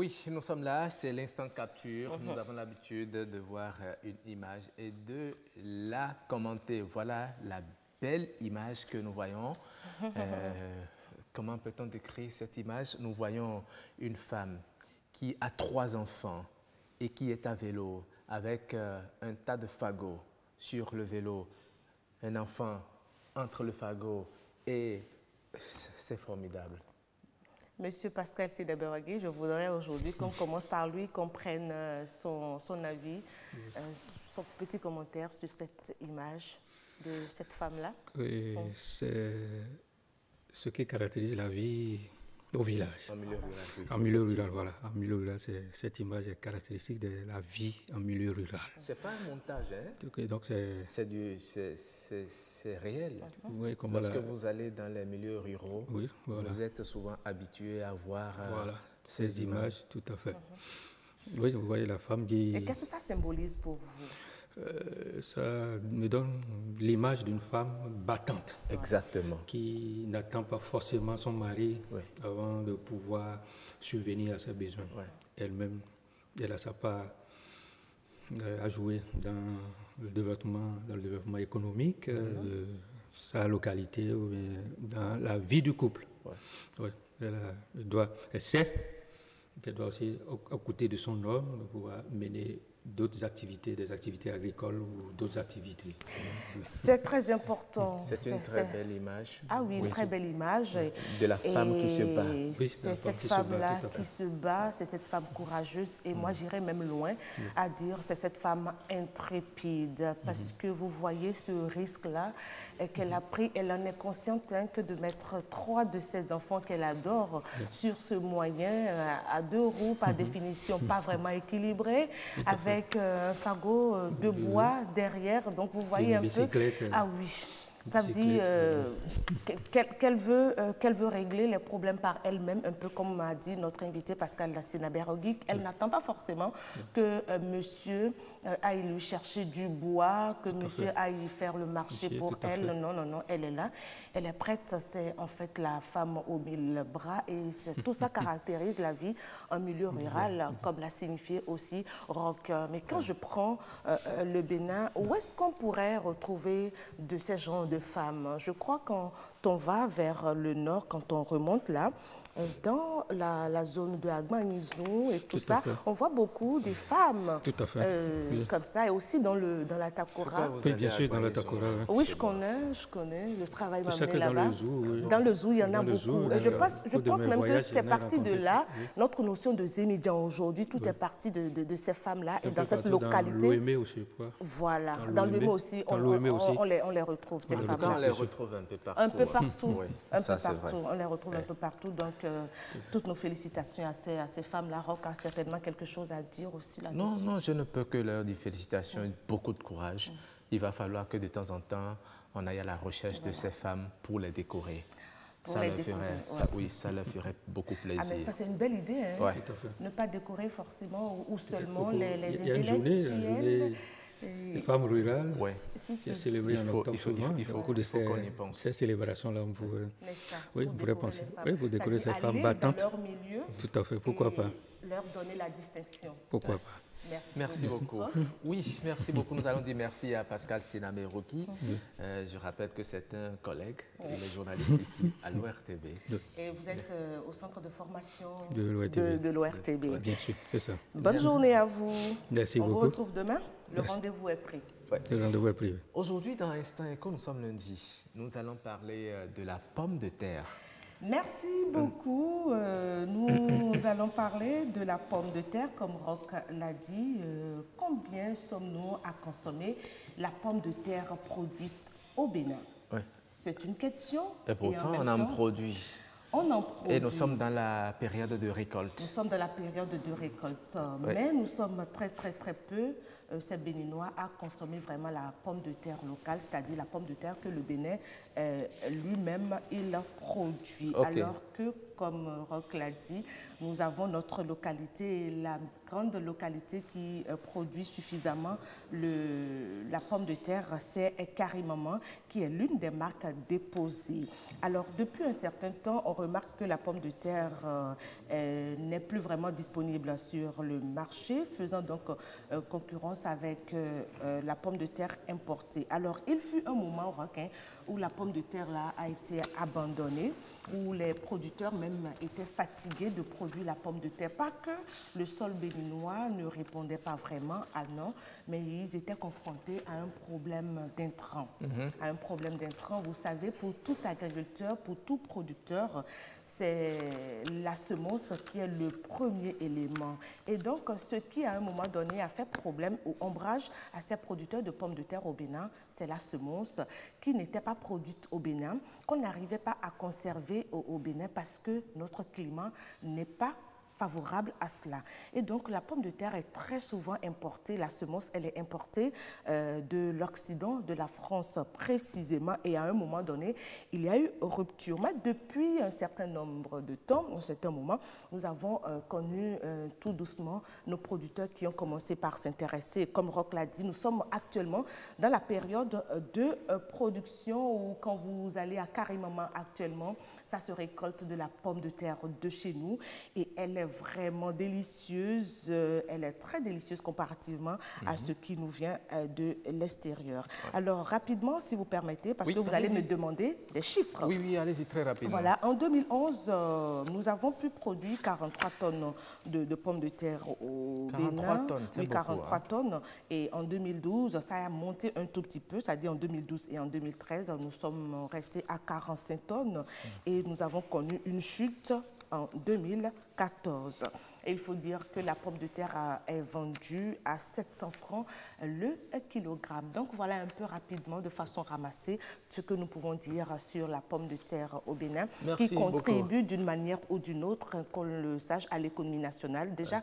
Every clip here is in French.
Oui, nous sommes là, c'est l'instant capture. Nous avons l'habitude de voir une image et de la commenter. Voilà la belle image que nous voyons. Comment peut-on décrire cette image? Nous voyons une femme qui a 3 enfants et qui est à vélo avec un tas de fagots sur le vélo. Un enfant entre le fagot et c'est formidable. Monsieur Pascal Sidaberagui, je voudrais aujourd'hui qu'on commence par lui, qu'on prenne son avis, son petit commentaire sur cette image de cette femme-là. Oui, c'est ce qui caractérise la vie au village. En milieu rural, oui. En milieu rural, voilà. En milieu rural, cette image est caractéristique de la vie en milieu rural. C'est pas un montage, hein? Donc c'est réel. Oui, lorsque vous allez dans les milieux ruraux, oui, voilà. Vous êtes souvent habitué à voir voilà, ces images. Tout à fait. Oui, vous voyez la femme qui... Et qu'est-ce que ça symbolise pour vous? Ça me donne l'image d'une femme battante. Exactement. Qui n'attend pas forcément son mari avant de pouvoir subvenir à ses besoins. Elle-même, elle a sa part à jouer dans le développement économique de sa localité ou dans la vie du couple. Elle sait qu'elle doit aussi, aux côtés de son homme, pouvoir mener d'autres activités, des activités agricoles ou d'autres activités. C'est très important. C'est une très belle image. Ah oui, une très belle image. De la femme qui se bat. Oui, c'est cette femme-là qui se bat, c'est cette femme courageuse. Et moi, j'irais même loin à dire c'est cette femme intrépide. Parce que vous voyez ce risque-là qu'elle a pris. Elle en est consciente que de mettre 3 de ses enfants qu'elle adore sur ce moyen à 2 roues, par définition, pas vraiment équilibré, avec un fagot de bois derrière. Donc, vous voyez un peu... Ah oui, ça veut dire qu'elle veut régler les problèmes par elle-même, un peu comme m'a dit notre invité Pascal Sidaberagui. Elle n'attend pas forcément que monsieur aille lui chercher du bois, que monsieur aille faire le marché pour elle. Non, non, non, elle est là. Elle est prête. C'est en fait la femme aux 1000 bras et tout ça caractérise la vie en milieu rural, comme l'a signifié aussi Roch. Mais quand je prends le Bénin, où est-ce qu'on pourrait retrouver de ces gens de femmes? Je crois quand on va vers le nord, quand on remonte là, dans la zone de Agbanizou et tout ça, on voit beaucoup de femmes comme ça, et aussi dans la Takora. Oui, bien sûr, dans la Takora. Oui, je connais, je travaille même là-bas. Dans le zoo, il y en a beaucoup. Et je pense même que c'est parti de là, notre notion de Zémidjan aujourd'hui, tout est parti de ces femmes-là et dans cette localité. Dans l'OME aussi, quoi. Voilà, dans l'OME aussi, on les retrouve, ces femmes-là. On les retrouve un peu partout. Un peu partout, un peu partout. On les retrouve un peu partout, donc toutes nos félicitations à ces femmes-là. Roch a certainement quelque chose à dire aussi là-dessus. Non, non, je ne peux que leur dire félicitations et beaucoup de courage. Il va falloir que de temps en temps, on aille à la recherche de ces femmes pour les décorer. Ça leur ferait beaucoup plaisir. Ah, mais ça, c'est une belle idée. Hein? Ne pas décorer forcément ou seulement les intellectuels. Les femmes rurales, si. célébrées en octobre. Il faut beaucoup de ces célébrations-là. On pourrait penser. Oui, vous décorez ces femmes battantes. Dans leur milieu, tout à fait, pourquoi pas. Leur donner la distinction. Pourquoi pas. Merci beaucoup. Oui, merci beaucoup. Nous allons dire merci à Pascal Sidaberagui. Je rappelle que c'est un collègue, il est journaliste ici à l'ORTB. Et vous êtes au centre de formation de l'ORTB. Bien sûr, c'est ça. Bonne journée à vous. Merci beaucoup. On vous retrouve demain. Le rendez-vous est pris. Le rendez-vous est pris. Aujourd'hui, dans Instant Éco, nous sommes lundi. Nous allons parler de la pomme de terre. Merci beaucoup. Nous allons parler de la pomme de terre, comme Roch l'a dit. Combien sommes-nous à consommer la pomme de terre produite au Bénin? C'est une question. Et pourtant, on en produit. On en produit. Et nous sommes dans la période de récolte. Nous sommes dans la période de récolte, mais nous sommes très peu ces Béninois à consommer vraiment la pomme de terre locale, c'est-à-dire la pomme de terre que le Bénin lui-même, il produit. Okay. Alors que, comme Roch l'a dit, nous avons notre localité, la grande localité qui produit suffisamment la pomme de terre, c'est Karimaman, qui est l'une des marques déposées. Alors, depuis un certain temps, on remarque que la pomme de terre n'est plus vraiment disponible sur le marché, faisant donc concurrence avec la pomme de terre importée. Alors, il fut un moment, Roch, où la pomme de terre là, a été abandonnée, où les producteurs même étaient fatigués de produire la pomme de terre. Pas que le sol béninois ne répondait pas vraiment à non, mais ils étaient confrontés à un problème d'intrants. À un problème d'intrants, vous savez, pour tout agriculteur, pour tout producteur, c'est la semence qui est le premier élément. Et donc, ce qui, à un moment donné, a fait problème ou ombrage à ces producteurs de pommes de terre au Bénin, c'est la semence qui n'était pas produite au Bénin, qu'on n'arrivait pas à conserver au Bénin parce que notre climat n'est pas favorable à cela. Et donc, la pomme de terre est très souvent importée. La semence, elle est importée de l'Occident, de la France précisément. Et à un moment donné, il y a eu rupture. Mais depuis un certain nombre de temps, un certain moment, nous avons connu tout doucement nos producteurs qui ont commencé par s'intéresser. Comme Roch l'a dit, nous sommes actuellement dans la période de production où quand vous allez à Karimaman actuellement, ça se récolte de la pomme de terre de chez nous et elle est vraiment délicieuse. Elle est très délicieuse comparativement à ce qui nous vient de l'extérieur. Ouais. Alors, rapidement, si vous permettez, parce que vous allez me demander des chiffres. Oui, oui, allez-y très rapidement. Voilà, en 2011, nous avons pu produire 43 tonnes de pommes de terre au 43 Bénin. Tonnes, oui, 43 hein. tonnes. Et en 2012, ça a monté un tout petit peu, c'est-à-dire en 2012 et en 2013, nous sommes restés à 45 tonnes. Et nous avons connu une chute en 2014. Et il faut dire que la pomme de terre est vendue à 700 francs le kilogramme. Donc voilà un peu rapidement, de façon ramassée, ce que nous pouvons dire sur la pomme de terre au Bénin, qui contribue d'une manière ou d'une autre, qu'on le sache, à l'économie nationale. Déjà,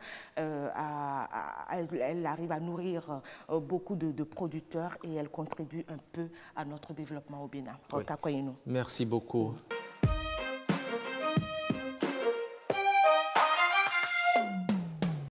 elle arrive à nourrir beaucoup de producteurs et elle contribue un peu à notre développement au Bénin. Oui. Merci beaucoup.